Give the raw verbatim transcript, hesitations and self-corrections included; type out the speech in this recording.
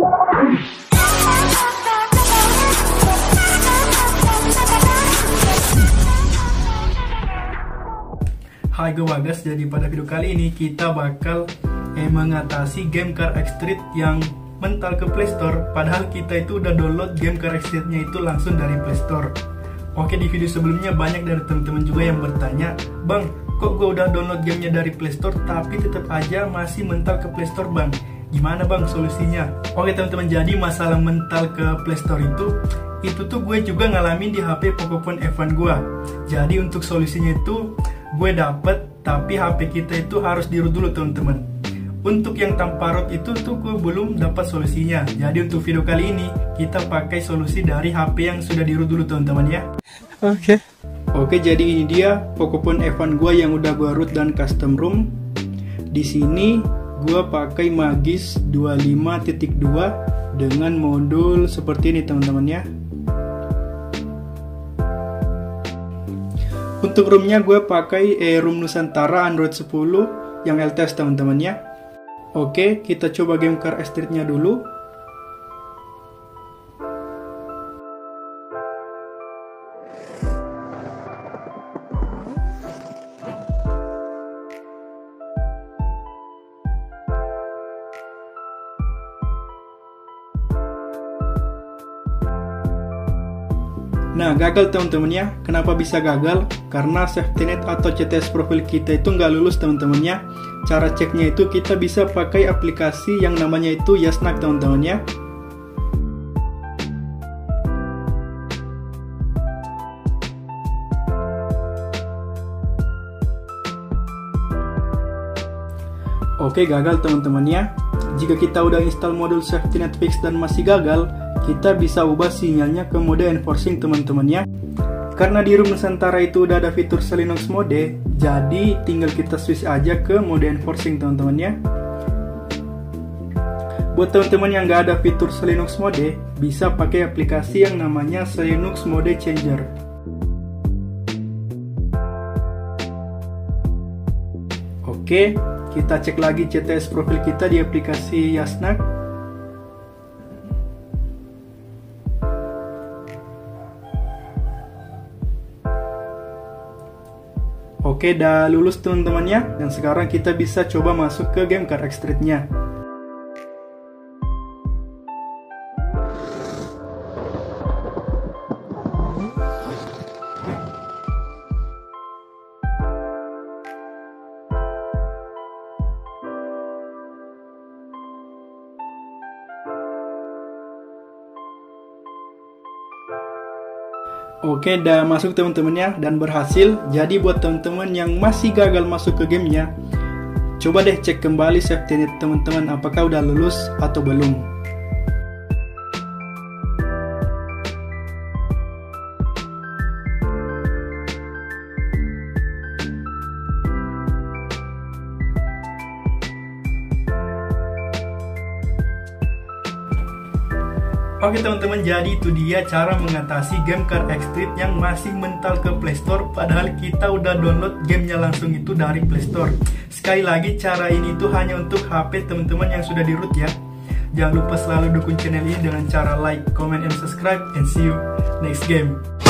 Hai, gue Bagas. Jadi pada video kali ini kita bakal eh, mengatasi game Car X-Street yang mental ke Play Store. Padahal kita itu udah download game Car X-Street-nya itu langsung dari Play Store. Oke, di video sebelumnya banyak dari teman-teman juga yang bertanya, Bang, kok gue udah download gamenya dari Play Store tapi tetap aja masih mental ke Play Store, Bang? Gimana Bang solusinya? Oke teman-teman, jadi masalah mental ke Play Store itu itu tuh gue juga ngalamin di H P Pocophone F satu gue. Jadi untuk solusinya itu gue dapet, tapi H P kita itu harus di-root dulu teman-teman. Untuk yang tanpa root itu tuh gue belum dapat solusinya. Jadi untuk video kali ini kita pakai solusi dari H P yang sudah di-root dulu teman-teman ya. Oke. Okay. Oke, jadi ini dia Pocophone F satu gue yang udah gue root dan custom ROM. Di sini gue pakai Magis dua puluh lima titik dua dengan modul seperti ini teman-teman ya. Untuk ROM-nya gue pakai eh, ROM Nusantara Android sepuluh yang L T S teman-teman ya. Oke, kita coba game Car X-Street-nya dulu. Nah, gagal teman-teman ya. Kenapa bisa gagal? Karena safety net atau C T S profil kita itu nggak lulus teman-teman ya. Cara ceknya itu kita bisa pakai aplikasi yang namanya itu Yasnac teman-teman ya. Oke, gagal teman-teman ya. Jika kita udah install modul safety net fix dan masih gagal, kita bisa ubah sinyalnya ke mode enforcing teman-teman ya. Karena di ROM Nusantara itu udah ada fitur Linux mode, jadi tinggal kita switch aja ke mode enforcing teman-teman ya. Buat teman-teman yang nggak ada fitur Linux mode, bisa pakai aplikasi yang namanya Linux Mode Changer. Oke, kita cek lagi C T S profil kita di aplikasi Yasnac. Oke, udah lulus teman-teman ya. Dan sekarang kita bisa coba masuk ke game Car X-Street-nya. Oke, udah masuk teman-temannya dan berhasil. Jadi buat teman-teman yang masih gagal masuk ke gamenya, coba deh cek kembali safety net teman-teman apakah udah lulus atau belum. Oke teman-teman, jadi itu dia cara mengatasi game Car X-Street yang masih mental ke Play Store, padahal kita udah download gamenya langsung itu dari Play Store. Sekali lagi, cara ini tuh hanya untuk H P teman-teman yang sudah di root ya. Jangan lupa selalu dukung channel ini dengan cara like, comment, and subscribe, and see you next game.